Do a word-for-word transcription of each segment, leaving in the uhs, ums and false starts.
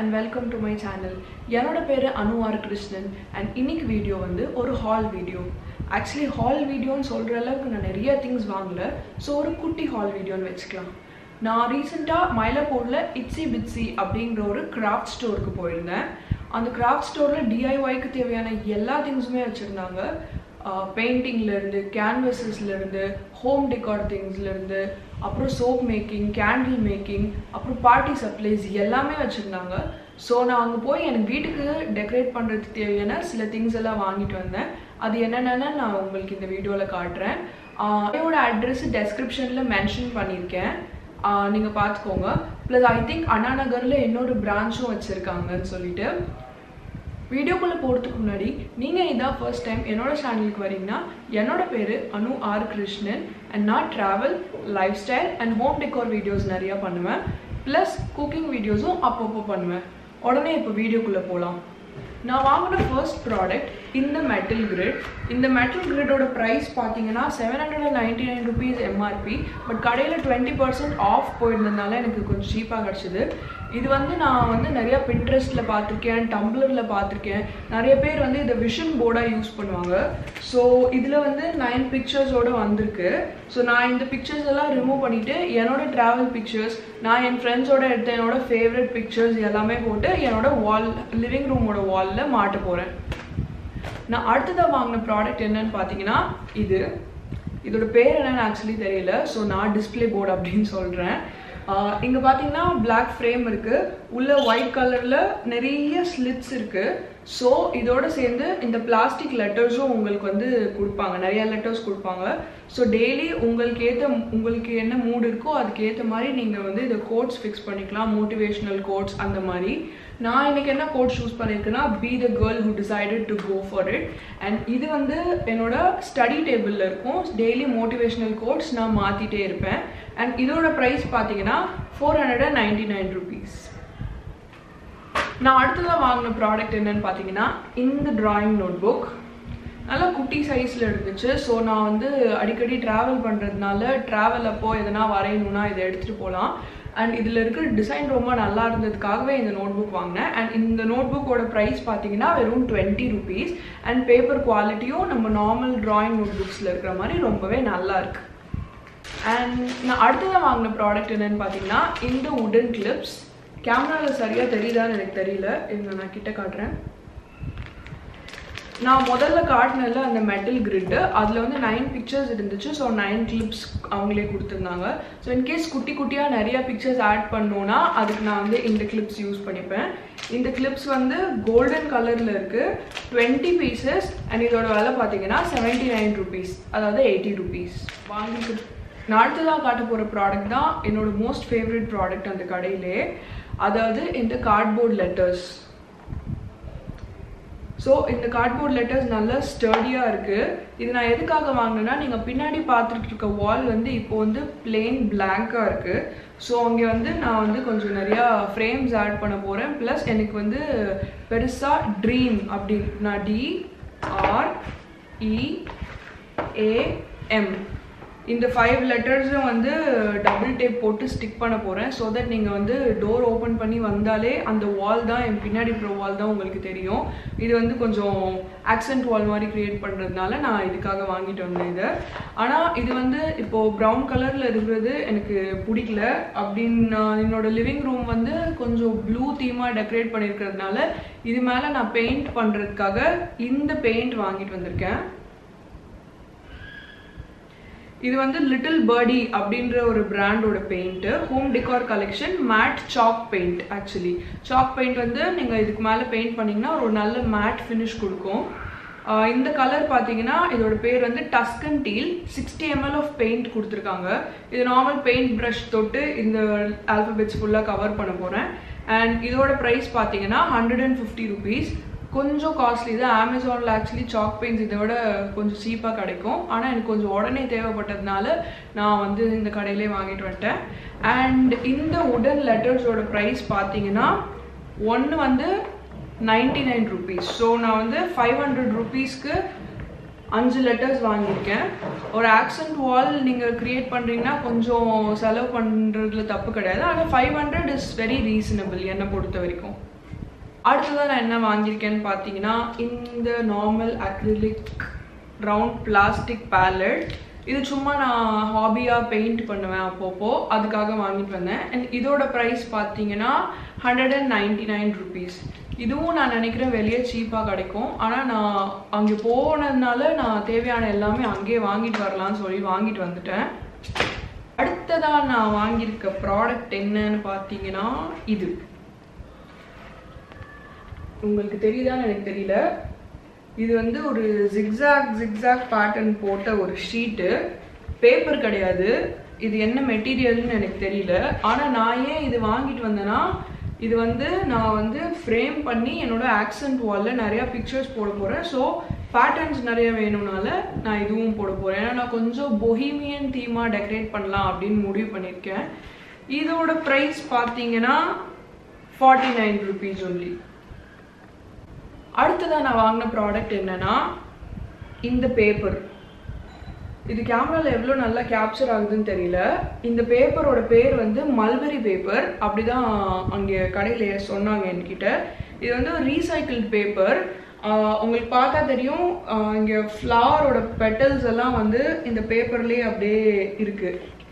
and welcome to my channel. என்னோட பேரு Anu R Krishnan and இன்னைக்கு வீடியோ வந்து ஒரு haul வீடியோ. Actually haul வீடியோன்னு சொல்ற அளவுக்கு நான் நிறைய things வாங்கல. So ஒரு குட்டி haul வீடியோன்னு வெச்சுக்கலாம். நான் ரீசன்ட்டா Mylapore Itsy Bitsy அப்படிங்கற ஒரு craft ஸ்டோருக்கு போயிருந்தேன். அந்த craft ஸ்டோர்ல D I Y க்கு தேவையான எல்லா திங்ஸுமே வச்சிருந்தாங்க. Painting la irundhu, canvases la irundhu, home decor things la irundhu, appo soap making, candle making, appo party supplies ellame vechirundanga. So na anga poi en veetukku decorate pandradhukku theviyana sila things ella vaangittu vandhen. Adu enna na na ungalku indha video la kaatren. Idoda address description la mention பண்ணிருக்கேன். நீங்க பாத்துக்கோங்க. Plus I think Anna Nagarla இன்னொரு branchum வச்சிருக்காங்கன்னு சொல்லிட்டு வீடியோக்குள்ள போறதுக்கு முன்னாடி நீங்க இதா ஃபர்ஸ்ட் டைம் என்னோட சேனலுக்கு வரீங்கன்னா என்னோட பேரு அனு ஆர் கிருஷ்ணன் and நான் travel, lifestyle and home decor videos நிறைய பண்ணுவேன் plus cooking வீடியோஸும் அப்பப்போ பண்ணுவேன். உடனே இப்போ வீடியோக்குள்ள போலாம். நான் வாங்குன first product இந்த metal grid. இந்த metal grid ஓட price பாத்தீங்கன்னா seven hundred ninety-nine rupees M R P but கடையில twenty percent off போயிருந்தனால எனக்கு கொஞ்சம் சீப்பா கிடைச்சது. இது வந்து நான் வந்து நிறைய Pinterestல பாத்திருக்கேன், Tumblrல பாத்திருக்கேன். நிறைய பேர் வந்து இத vision board-ஆ யூஸ் பண்ணுவாங்க. சோ இதுல வந்து nine pictures ஓட வந்திருக்கு. சோ நான் இந்த pictures எல்லாம் ரிமூவ் பண்ணிட்டு என்னோட travel pictures, நான் என் friends ஓட எடுத்த என்னோட favorite pictures எல்லாமே போட்டு என்னோட wall living room ஓட wall-ல மாட்ட போறேன். நான் அடுத்ததா வாங்குன ப்ராடக்ட் என்னன்னு பாத்தீங்கன்னா இது. இதோட பேர் என்னன்னு actually தெரியல. சோ நான் display board அப்படினு சொல்றேன். இங்க பாத்தீங்கன்னா black frame இருக்கு. உள்ள white கலர்ல நிறைய slits இருக்கு. சோ இதோட சேர்ந்து இந்த plastic lettersம் உங்களுக்கு வந்து கொடுப்பாங்க. நிறைய letters கொடுப்பாங்க. சோ டெய்லி உங்களுக்கு ஏத்த உங்களுக்கு என்ன மூட் இருக்கோ அதுக்கு ஏத்த மாதிரி நீங்க வந்து இந்த quotes fix பண்ணிக்கலாம். motivational quotes அந்த மாதிரி. நான் இன்னைக்கு என்ன quote choose பண்ணிருக்கேன்னா be the girl who decided to go for it and இது வந்து என்னோட ஸ்டடி டேபிள்ல இருக்கும். டெய்லி motivational quotes நான் மாத்திட்டே இருப்பேன். and இதோட price பாத்தீங்கன்னா four hundred ninety-nine rupees. நான் அடுத்ததா வாங்குன ப்ராடக்ட் என்னன்னு பாத்தீங்கன்னா இந்த drawing notebook. நல்ல குட்டி சைஸ்ல இருந்துச்சு. சோ நான் வந்து அடிக்கடி டிராவல் பண்றதுனால டிராவல் அப்போ எதனா வரையணும்னா இதை எடுத்துட்டு போலாம். and இதுல இருக்கிற டிசைன் ரொம்ப நல்லா இருந்ததுக்காகவே இந்த நோட்புக் வாங்கினேன். and இந்த நோட்புக்கோட பிரைஸ் பாத்தீங்கன்னா வெறும் twenty rupees and பேப்பர் குவாலிட்டியும் நம்ம நார்மல் drawing notebooksல இருக்கிற மாதிரி ரொம்பவே நல்லா இருக்கு. and நான் அடுத்ததா வாங்குன ப்ராடக்ட் என்னன்னு பாத்தீங்கன்னா இந்த wooden clips. கேமரால சரியா தெரியுதான்னு எனக்கு தெரியல. இங்க நான் கிட்ட காட்டுறேன். நான் முதல்ல காட்டினல அந்த மெட்டல் கிரிட் அதுல வந்து nine pictures இருந்துச்சு. ஸோ nine clips அவங்களே கொடுத்துருந்தாங்க. ஸோ இன்கேஸ் குட்டி குட்டியா நிறைய பிக்சர்ஸ் ஆட் பண்ணோம்னா அதுக்கு நான் வந்து இந்த கிளிப்ஸ் யூஸ் பண்ணிப்பேன். இந்த கிளிப்ஸ் வந்து கோல்டன் கலர்ல இருக்கு. twenty pieces and இதோட விலை பார்த்தீங்கன்னா seventy-nine rupees, அதாவது eighty rupees. வாங்கிட்டு நான் அடுத்ததாக காட்ட போற ப்ராடக்ட் தான் என்னோட மோஸ்ட் ஃபேவரட் ப்ராடக்ட் அந்த கடையிலே. அதாவது இந்த கார்ட்போர்ட் லெட்டர்ஸ். ஸோ இந்த கார்ட்போர்ட் லெட்டர்ஸ் நல்லா ஸ்டர்டியா இருக்கு. இது நான் எதுக்காக வாங்கினேன்னா நீங்க பின்னாடி பார்த்துட்டு இருக்க வால் வந்து இப்போ வந்து பிளெயின் பிளாங்கா இருக்கு. ஸோ அங்கே வந்து நான் வந்து கொஞ்சம் நிறைய ஃப்ரேம்ஸ் ஆட் பண்ண போறேன். பிளஸ் எனக்கு வந்து பெருசா ட்ரீம் அப்படி நான் T R E A M இந்த ஃபைவ் லெட்டர்ஸும் வந்து டபுள் டேப் போட்டு ஸ்டிக் பண்ண போகிறேன். ஸோ தட் நீங்கள் வந்து டோர் ஓப்பன் பண்ணி வந்தாலே அந்த வால் தான் என் பின்னாடி இருக்கிற வால் தான் உங்களுக்கு தெரியும். இது வந்து கொஞ்சம் ஆக்சென்ட் வால் மாதிரி க்ரியேட் பண்ணுறதுனால நான் இதுக்காக வாங்கிட்டு வந்தேன் இது. ஆனால் இது வந்து இப்போது ப்ரௌன் கலரில் இருக்கிறது எனக்கு பிடிக்கல. அப்படின்னு என்னோட லிவிங் ரூம் வந்து கொஞ்சம் ப்ளூ தீமாக டெக்கரேட் பண்ணியிருக்கிறதுனால இது மேலே நான் பெயிண்ட் பண்ணுறதுக்காக இந்த பெயிண்ட் வாங்கிட்டு வந்திருக்கேன். இது வந்து லிட்டில் பர்டி அப்படின்ற ஒரு பிராண்டோட paint. Home decor collection matte chalk paint. Actually chalk paint வந்து நீங்கள் இதுக்கு மேலே பெயிண்ட் பண்ணிங்கன்னா ஒரு நல்ல மேட் ஃபினிஷ் கொடுக்கும். இந்த கலர் பார்த்தீங்கன்னா இதோட பேர் வந்து Tuscan teal. Sixty ML of paint கொடுத்துருக்காங்க. இது நார்மல் பெயிண்ட் ப்ரஷ் தொட்டு இந்த ஆல்ஃபபெட்ஸ் ஃபுல்லாக கவர் பண்ண போகிறேன். அண்ட் இதோட ப்ரைஸ் பார்த்தீங்கன்னா ஹண்ட்ரட் அண்ட் ஃபிஃப்டி ருபீஸ். கொஞ்சம் காஸ்ட்லி தான். அமேசானில் ஆக்சுவலி சாக் பெயிண்ட்ஸ் இதை விட கொஞ்சம் சீப்பாக கிடைக்கும். ஆனால் எனக்கு கொஞ்சம் உடனே தேவைப்பட்டதுனால நான் வந்து இந்த கடையிலே வாங்கிட்டு வந்துட்டேன். அண்ட் இந்த உடன் லெட்டர்ஸோட ப்ரைஸ் பார்த்தீங்கன்னா ஒன்று வந்து நைன்டி நைன் ருபீஸ். ஸோ நான் வந்து ஃபைவ் ஹண்ட்ரட் ருபீஸ்க்கு அஞ்சு லெட்டர்ஸ் வாங்கியிருக்கேன். ஒரு ஆக்சென்ட் வால் நீங்கள் க்ரியேட் பண்ணுறீங்கன்னா கொஞ்சம் செலவு பண்ணுறதுல தப்பு கிடையாது. ஆனால் five hundred is very reasonable என்னை பொறுத்த வரைக்கும். அடுத்ததான் நான் என்ன வாங்கியிருக்கேன்னு பார்த்தீங்கன்னா இந்த normal acrylic round plastic palette. இது சும்மா நான் ஹாபியாக பெயிண்ட் பண்ணுவேன் அப்பப்போ, அதுக்காக வாங்கிட்டு வந்தேன். அண்ட் இதோட ப்ரைஸ் பார்த்தீங்கன்னா hundred and ninety nine rupees. இதுவும் நான் நினைக்கிறேன் வெளியே சீப்பாக கிடைக்கும். ஆனால் நான் அங்கே போனதுனால நான் தேவையான எல்லாமே அங்கேயே வாங்கிட்டு வரலான்னு சொல்லி வாங்கிட்டு வந்துட்டேன். அடுத்ததாக நான் வாங்கியிருக்க ப்ராடக்ட் என்னன்னு பார்த்தீங்கன்னா இது. உங்களுக்கு தெரியுதான்னு எனக்கு தெரியல. இது வந்து ஒரு ஜிக்ஸாக் ஜிக்ஸாக் பேட்டர்ன் போட்ட ஒரு ஷீட்டு. பேப்பர் கிடையாது. இது என்ன மெட்டீரியல்னு எனக்கு தெரியல. ஆனால் நான் ஏன் இது வாங்கிட்டு வந்தேன்னா, இது வந்து நான் வந்து ஃப்ரேம் பண்ணி என்னோட ஆக்சென்ட் வாலில் நிறையா பிக்சர்ஸ் போட போகிறேன். ஸோ பேட்டர்ன்ஸ் நிறைய வேணும்னால நான் இதுவும் போட போகிறேன். ஏன்னா நான் கொஞ்சம் பொஹீமியன் தீமாக டெக்கரேட் பண்ணலாம் அப்படின்னு முடிவு பண்ணியிருக்கேன். இதோட ப்ரைஸ் பார்த்தீங்கன்னா ஃபார்ட்டி நைன் ருபீஸ் ஒன்லி. அடுத்ததாக நான் வாங்கின ப்ராடக்ட் என்னன்னா இந்த பேப்பர். இது கேமராவில் எவ்வளோ நல்லா கேப்சர் ஆகுதுன்னு தெரியல. இந்த பேப்பரோட பேர் வந்து மல்பெரி பேப்பர், அப்படிதான் அங்கே கடையில் சொன்னாங்க என்கிட்ட. இது வந்து ஒரு ரீசைக்கிள்டு பேப்பர். உங்களுக்கு பார்த்தா தெரியும், இங்கே ஃப்ளவரோட பெட்டல்ஸ் எல்லாம் வந்து இந்த பேப்பர்லேயே அப்படியே இருக்கு.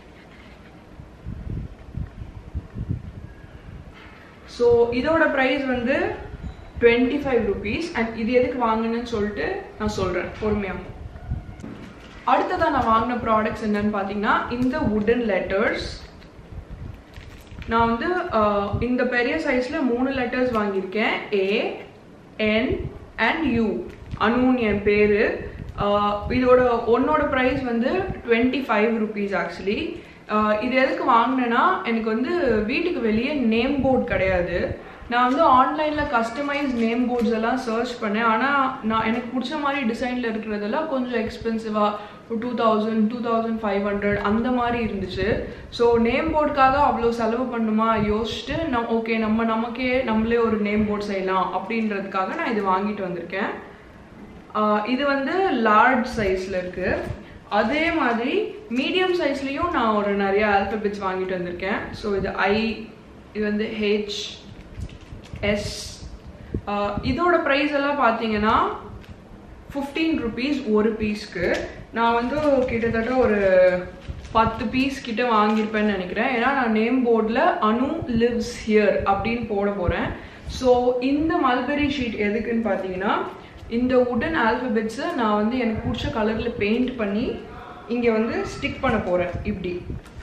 ஸோ இதோட ப்ரைஸ் வந்து டுவெண்ட்டி ஃபைவ் ருபீஸ். அண்ட் இது எதுக்கு வாங்கினேன்னு சொல்லிட்டு நான் சொல்கிறேன் பொறுமையாக. அடுத்ததான் நான் வாங்கின ப்ராடக்ட்ஸ் என்னன்னு பார்த்தீங்கன்னா இந்த வுடன் லெட்டர்ஸ். நான் வந்து இந்த பெரிய சைஸில் மூணு லெட்டர்ஸ் வாங்கியிருக்கேன். ஏ, என் அண்ட் யூ. அனுன் என் பேர். இதோட ஒன்னோட ப்ரைஸ் வந்து டுவெண்ட்டி ஃபைவ் ருபீஸ் ஆக்சுவலி. இது எதுக்கு வாங்கினேன்னா, எனக்கு வந்து வீட்டுக்கு வெளியே நேம் போர்டு கிடையாது. நான் வந்து ஆன்லைனில் கஸ்டமைஸ் நேம் போர்ட்ஸ் எல்லாம் சர்ச் பண்ணேன். ஆனால் நான் எனக்கு பிடிச்ச மாதிரி டிசைனில் இருக்கிறதெல்லாம் கொஞ்சம் எக்ஸ்பென்சிவாக ஒரு two thousand two thousand five hundred அந்த மாதிரி இருந்துச்சு. ஸோ நேம் போர்டுக்காக அவ்வளோ செலவு பண்ணுமா யோசிச்சுட்டு நான் ஓகே நம்ம நமக்கே நம்மளே ஒரு நேம் போர்ட் செய்யலாம் அப்படின்றதுக்காக நான் இது வாங்கிட்டு வந்திருக்கேன். இது வந்து லார்ஜ் சைஸில் இருக்குது. அதே மாதிரி மீடியம் சைஸ்லேயும் நான் ஒரு நிறைய ஆல்ஃபபெட்ஸ் வாங்கிட்டு வந்திருக்கேன். ஸோ இது ஐ, இது வந்து ஹெச், எஸ். இதோட ப்ரைஸ் எல்லாம் பார்த்தீங்கன்னா ஃபிஃப்டீன் ருபீஸ் ஒரு பீஸ்க்கு. நான் வந்து கிட்டத்தட்ட ஒரு பத்து பீஸ் கிட்ட வாங்கியிருப்பேன்னு நினைக்கிறேன். ஏன்னா நான் நேம் போர்டில் அனு லிவ்ஸ் ஹியர் அப்படின்னு போட போகிறேன். ஸோ இந்த மல்பெரி ஷீட் எதுக்குன்னு பார்த்தீங்கன்னா, இந்த வுடன் ஆல்ஃபபெட்ஸை நான் வந்து எனக்கு பிடிச்ச கலரில் பெயிண்ட் பண்ணி இங்கே வந்து ஸ்டிக் பண்ண போகிறேன். இப்படி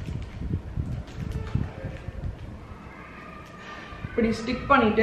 இப்படி ஸ்டிக் பண்ணிவிட்டு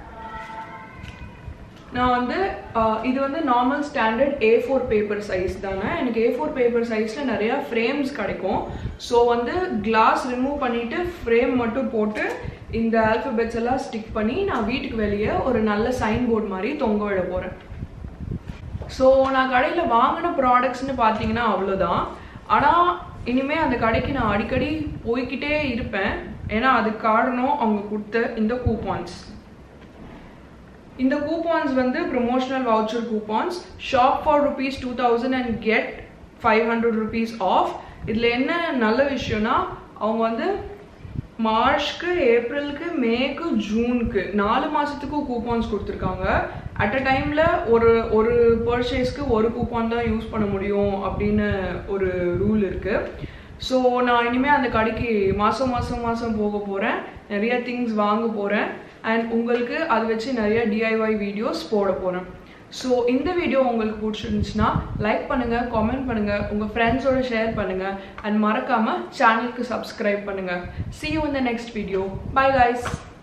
நான் வந்து இது வந்து normal standard A four paper size தானே. எனக்கு ஏ ஃபோர் பேப்பர் சைஸில் நிறையா ஃப்ரேம்ஸ் கிடைக்கும். ஸோ வந்து கிளாஸ் ரிமூவ் பண்ணிவிட்டு ஃப்ரேம் மட்டும் போட்டு இந்த ஆல்ஃபபெட்ஸ் எல்லாம் ஸ்டிக் பண்ணி நான் வீட்டுக்கு வெளியே ஒரு நல்ல சைன் போர்டு மாதிரி தொங்க விட போகிறேன். ஸோ நான் கடையில் வாங்கின ப்ராடக்ட்ஸ்னு பார்த்தீங்கன்னா அவ்வளோதான். ஆனால் இனிமேல் அந்த கடைக்கு நான் அடிக்கடி போய்கிட்டே இருப்பேன். ஏன்னா அதுக்கு காரணம் அவங்க கொடுத்த இந்த கூப்பான்ஸ். இந்த கூப்பான்ஸ் வந்து promotional voucher coupons. Shop for rupees two thousand and get five hundred rupees off. இதில் என்ன நல்ல விஷயம்னா, அவங்க வந்து மார்ச்க்கு, ஏப்ரலுக்கு, மேக்கு, ஜூனுக்கு நாலு மாதத்துக்கும் கூப்பான்ஸ் கொடுத்துருக்காங்க. அட் அ டைமில் ஒரு ஒரு பர்ச்சேஸ்க்கு ஒரு கூப்பான் தான் யூஸ் பண்ண முடியும் அப்படின்னு ஒரு ரூல் இருக்குது. ஸோ நான் இனிமேல் அந்த கடைக்கு மாதம் மாதம் மாதம் போக போகிறேன், நிறைய திங்ஸ் வாங்க போகிறேன். அண்ட் உங்களுக்கு அதை வச்சு நிறைய டிஐஒய் வீடியோஸ் போட போகிறேன். ஸோ இந்த வீடியோ உங்களுக்கு பிடிச்சிருந்துச்சுன்னா லைக் பண்ணுங்கள், கமெண்ட் பண்ணுங்கள், உங்கள் ஃப்ரெண்ட்ஸோட ஷேர் பண்ணுங்கள். அண்ட் மறக்காமல் சேனலுக்கு சப்ஸ்கிரைப் பண்ணுங்கள். See you in the next video. Bye guys.